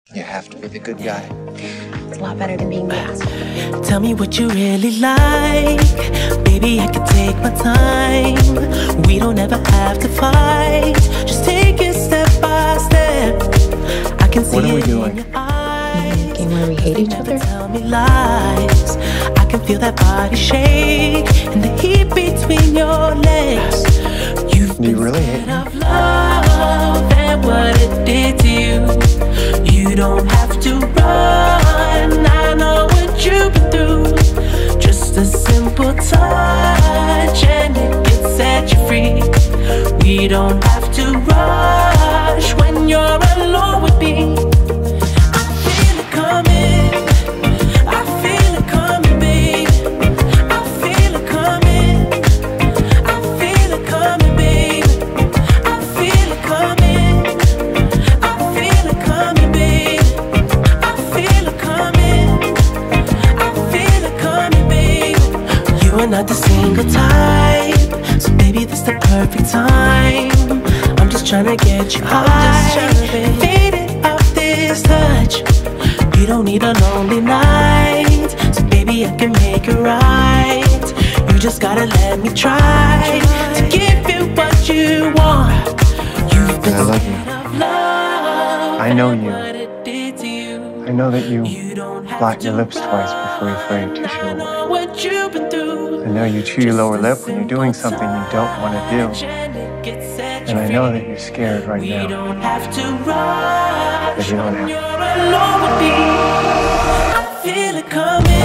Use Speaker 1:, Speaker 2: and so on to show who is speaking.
Speaker 1: You have to be the good guy.
Speaker 2: It's a lot better than being the asshole.
Speaker 3: Tell me what you really like. Baby, I can take my time. We don't ever have to fight. Just take it step by step. I can see
Speaker 1: what are we
Speaker 3: it
Speaker 1: doing?
Speaker 3: in your eyes.
Speaker 2: Game where we hate each other?
Speaker 3: Tell me lies. I can feel that body shake and the heat between your legs.
Speaker 1: Do you really hate me?
Speaker 3: Of love and what it did to you. You don't have to run. I know what you've been through. Just a simple touch and it can set you free. We don't have to rush when you're alone with me. I feel it coming. I feel it coming, babe. I feel it coming. I feel it coming, babe. I feel it coming. I feel it coming, babe. I feel it coming. I feel it coming, babe. You are not the single type, so baby, this the perfect time. I'm just tryna get you high, faded off this touch. You don't need a lonely night, so baby, I can make it right. You just gotta let me try to give you what you want. You've been
Speaker 1: I love you. I know you.
Speaker 3: you.
Speaker 1: I know that you blot your lips twice before you throw your tissue away. I know you chew your lower lip when you're doing something you don't want to do. And I know that you're scared right now. But you don't have to.
Speaker 3: I feel it coming.